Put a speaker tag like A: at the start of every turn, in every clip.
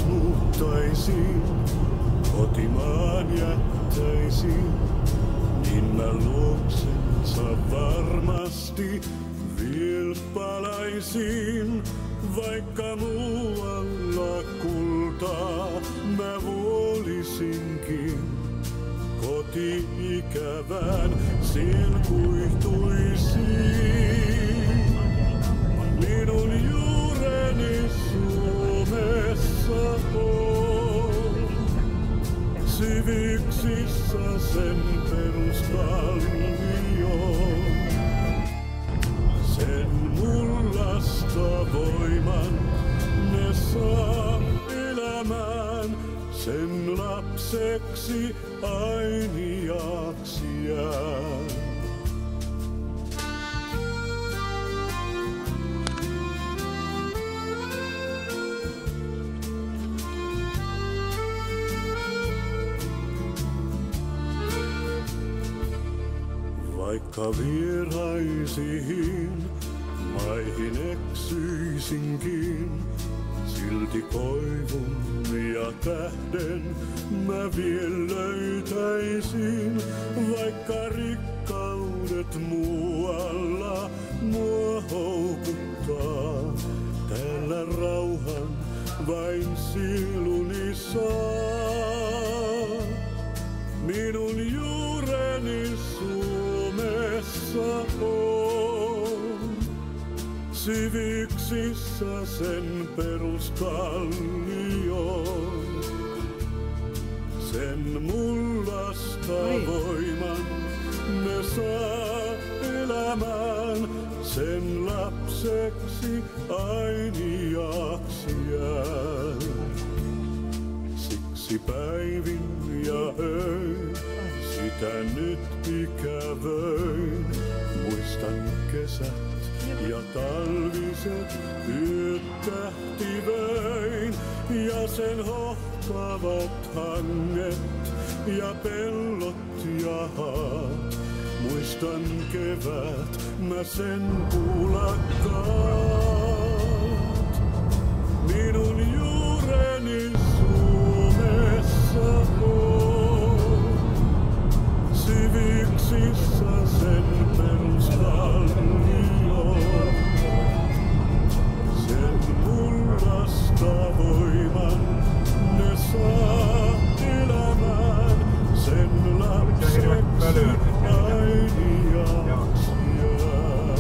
A: muuttaisin, kotimaan jättäisin, niin mä luoksensa varmasti viel palaisin. Vaikka muualla kultaa mä vuolisinkin, koti-ikävään siellä kuihtuisin. Minun juureni Suomessa on, syvyyksissä sen peruskallion. Sen mullasta voiman ne saa elämään, sen lapseksi ainiaksi jää. Vaikka vieraisiin maihin eksyisinkin, silti koivun ja tähden mä viel löytäisin. Vaikka rikkaudet muualla mua houkuttaa, täällä rauhan vain sieluni saa. Minun juureni Suomessa on, syvyyksissä sen peruskallion. Sen mullasta voiman ne saa elämään, sen lapseksi ainiaksi jää. Siksi päivin ja öin sitä nyt ikävöin, muistan kesät ja talviset yöt tähtivöin, ja sen hohtavat hanget ja pellot ja haat. Muistan kevät, mä sen pulakkaat. Minun juureni Suomessa on, syvyyksissä sen peruskallion. Sen mullasta voiman ne saa elämään, sen lapseksi ainiaksi jää.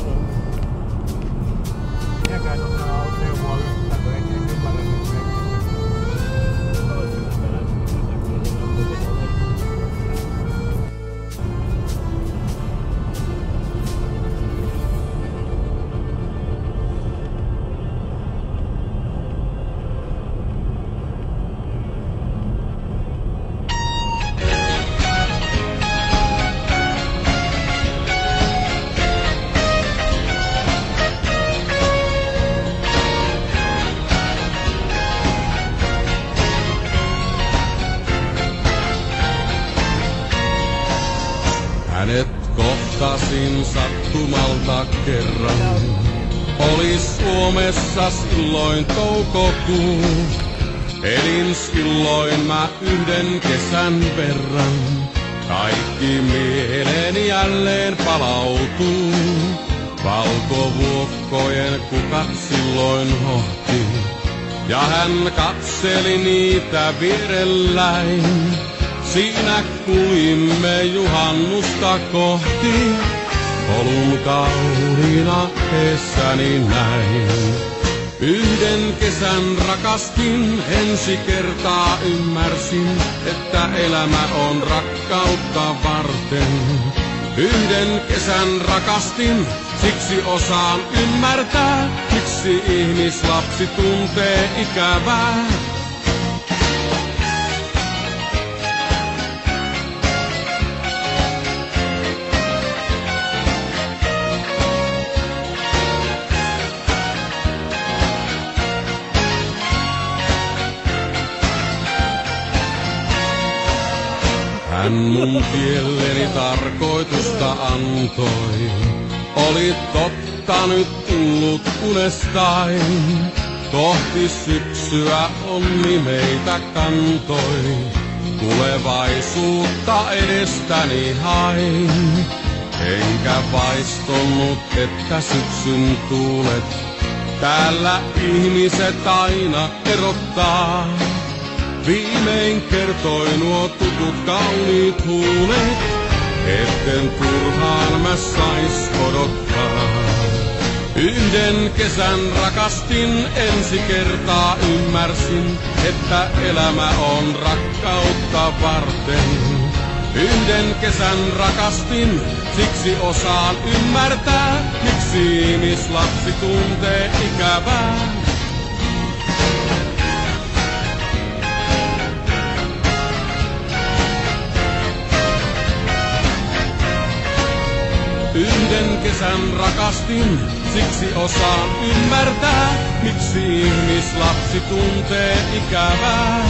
B: Minäkään osaa auttaa mua yhtään, kun en ymmärrä nyt
C: Hänet kohtasin sattumalta kerran. Oli Suomessa silloin toukokuu. Elin silloin mä yhden kesän verran. Kaikki mieleeni jälleen palautuu. Valkovuokkojen kukat silloin hohti. Ja hän katseli niitä vierelläin. Siinä kuimme juhannusta kohti, polun kauniina eessäni näin. Yhden kesän rakastin, ensi kertaa ymmärsin, että elämä on rakkautta varten. Yhden kesän rakastin, siksi osaan ymmärtää, miksi ihmislapsi tuntee ikävää. Hän mun kieleni tarkoitusta antoi, oli totta nyt tullut unestain. Kohti syksyä onni meitä kantoi, tulevaisuutta edestäni hain. Enkä vaistonut, että syksyn tuulet täällä ihmiset aina erottaa. Viimein kertoi nuo tutut kauniit huulet, etten turhaan mä sais odottaa. Yhden kesän rakastin, ensi kertaa ymmärsin, että elämä on rakkautta varten. Yhden kesän rakastin, siksi osaan ymmärtää, miksi ihmislapsi tuntee ikävää. Yhden kesän rakastin, siksi osaan ymmärtää, miksi ihmislapsi tuntee ikävää.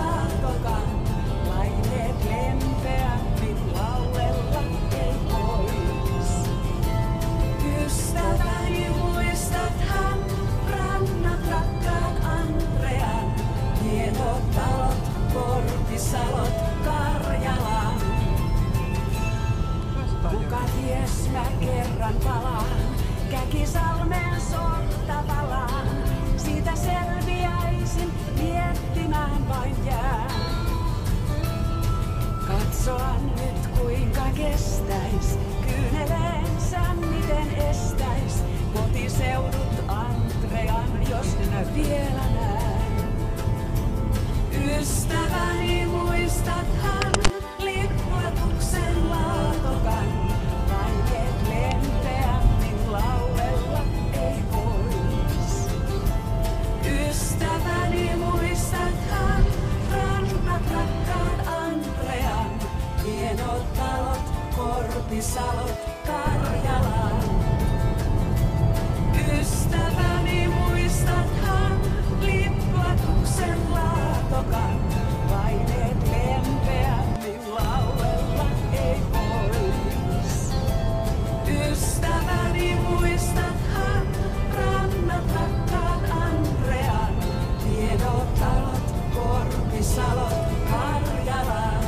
D: Laineet lempeämmit lauella ei pois. hienot talot, Korpisalot, Karjalan. Kuka ties mä kerran palaan, Käkisalmen sortavalaan. Siitä selviäisin, miettimään vain jää. Katsoa nyt kuinka kestäis, kyyneleensä miten estäis. Kotiseudut Andrean, jos minä vielä näen. Ystäväni muistathan, lippuatuksen laatokan. Vaiheet lempeämmin lauella ei vois. Ystäväni muistathan, rannat rakkaan Andrean. Hienot talot, Korpisalot, Karjalan. Ystäväni muistathan, lippuatuksen laatokan. Vaineet lempeämmin lauella ei vois. Ystäväni muistathan, rannat rakkaan Andrean. Hienot talot, Korpisalot, Karjalan.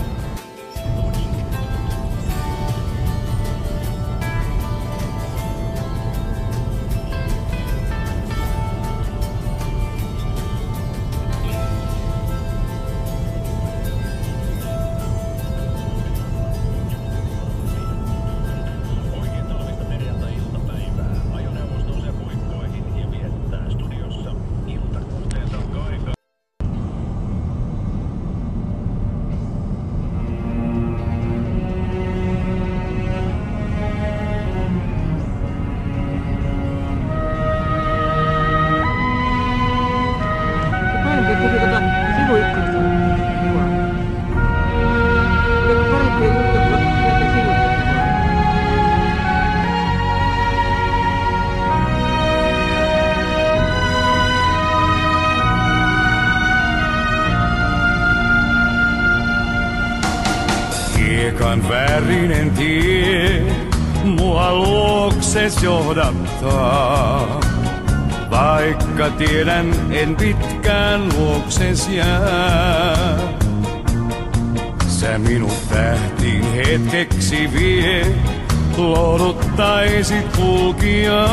E: Oikein talvista perjantai-iltapäivää. Ajoneuvosto nousee puikkoihin ja viettää studiossa iltakorteensa aikaa.
B: Parempi, että tuli sivuikkunasta kuvaa. Oliko parempi juttu, kun näitä sivuikkunasta kuvaa?
A: Hiekan värinen tie mua luokses johdattaa. Vaikka tiedän, en pitkään luokses jää. Sä minut tähtiin hetkeksi vie, lohduttaisit kulkija.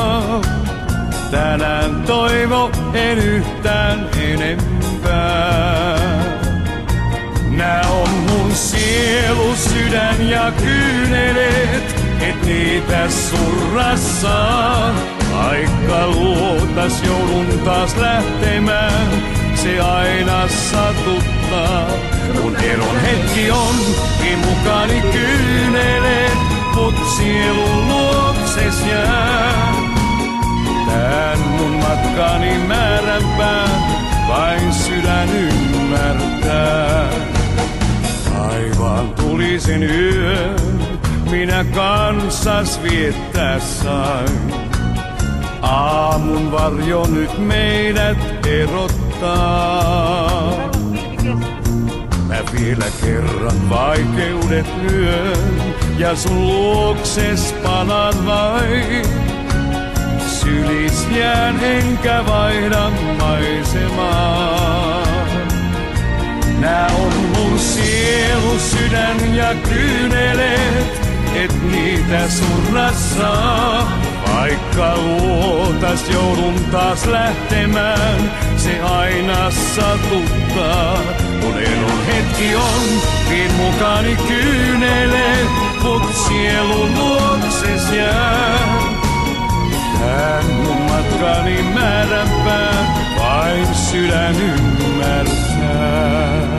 A: Tänään toivo en yhtään enempää. Nää on mun sielu, sydän ja kyyneleet, et niitä surra saa. Vaikka luotas joudun taas lähtemään, se aina satuttaa. Kun eron hetki on, niin mukani kyyneleet, mut sielun luokses jää. Tän mun matkani määränpään, vain sydän ymmärtää. Taivaan tulisen yön, minä kanssas viettää sain. Aamun varjo nyt meidät erottaa. Mä vielä kerran vaikeudet lyön ja sun luokses palan vain. Sylis jään enkä vaihda maisemaa. Nää on mun sielu, sydän ja kyyneleet, et niitä surra saa. Vaikka luotas joudun taas lähtemään, se aina satuttaa. Kun eron hetki on, vien mukani kyyneleet, mut sielun luokses jää. Tän mun matkani määränpään, vain sydän ymmärtää.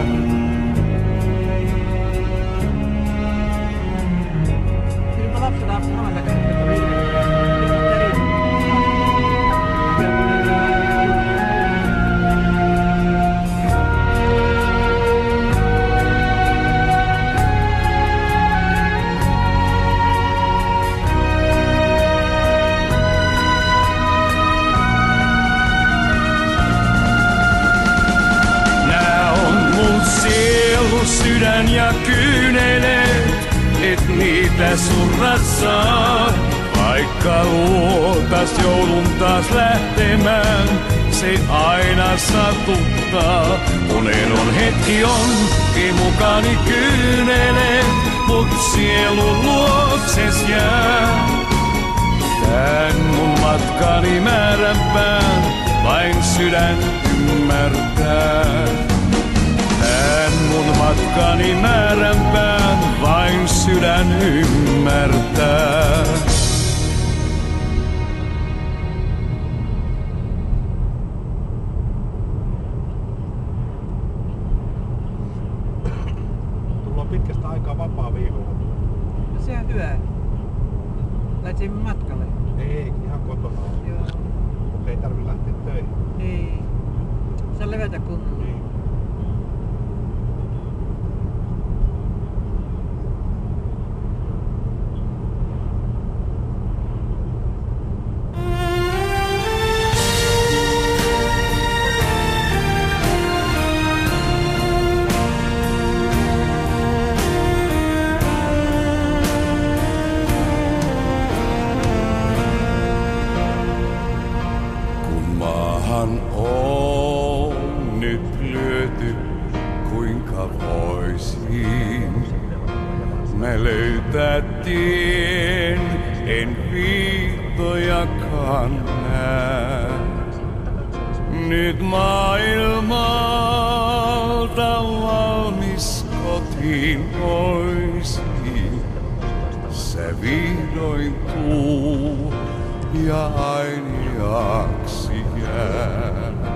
B: Kyllä mä lapsena havaintakin, että
A: sydän ja kyyneleet, et niitä surra saa. Vaikka luotas joudun taas lähtemään, se aina satuttaa. Unenon hetki on, mukani kyynelet, mut sielun luokses jää. Tän mun matkani määränpään, vain sydän ymmärtää. Tän mun matkani määränpään, vain sydän ymmärtää.
B: Tulla on pitkästä aikaa vapaa viikonloppu.
F: No se on hyvä. Lähdettiin matkalle.
B: Ei, ihan kotona on.
F: Joo.
B: Mutta ei tarvi lähteä töihin.
F: Niin. Saa levätä kunnolla.
B: Niin.
A: On nyt lyöty, kuinka voisin mä löytää tien, en viittojakaan näe. Nyt maailmalta valmis kotiin voisin, se vihdoin tuu ja ainiaksi jää.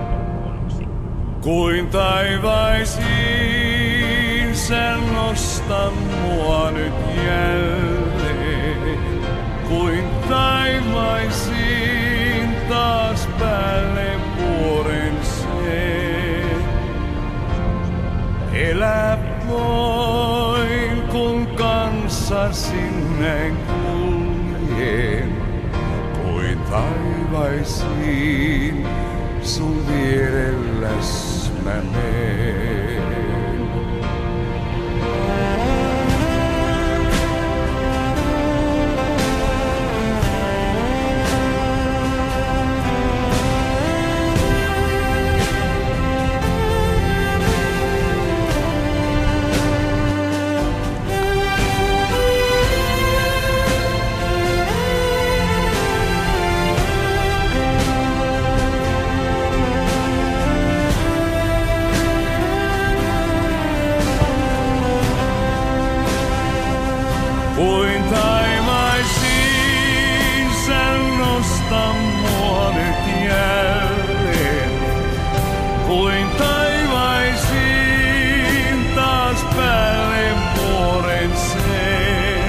A: Kuin taivaisiin sä nostan mua nyt jälleen. Kuin taivaisiin taas päälle vuoren sen. Elää voin kun kanssasi näin kuljen. Kuin taivaisiin sun vierelläs mä meen. Kuin taivaisiin sä nostan mua nyt jälleen. Kuin taivaisiin taas päälle vuoren sen.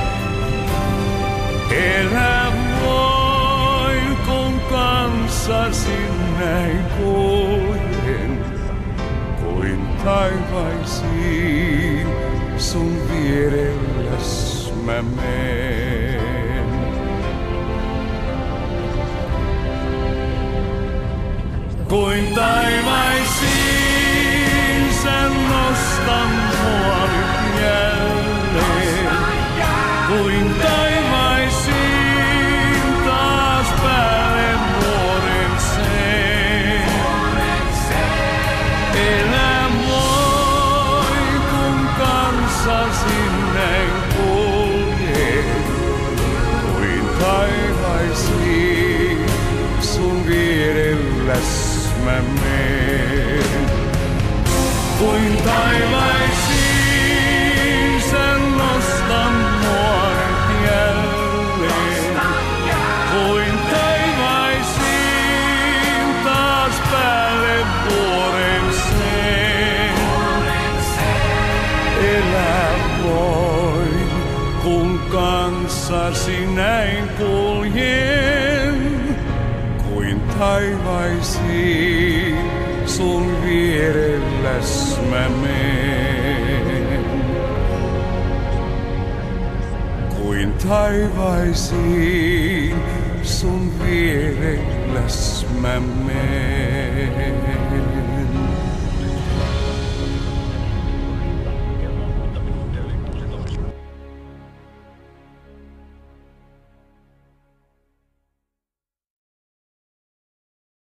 A: Elää voin kun kanssasi näin kuljen. Kuin taivaisiin sun vierelläs mä meen. Kuin taivaisiin sä nostan mua nyt jälleen. Kuin taivaisiin taas päälle vuoren sen. Elää voin kun kanssasi näin kuljen. Kuin taivaisiin sun vierelläs mä meen. Kuin taivaisiin sä nostan mua nyt jälleen. Kuin taivaisiin taas päälle vuoren sen. Elää voin kun kanssasi näin kuljen. Kuin taivaisiin sun vierelläs mä meen. Kuin taivaisiin sun vierelläs mä meen.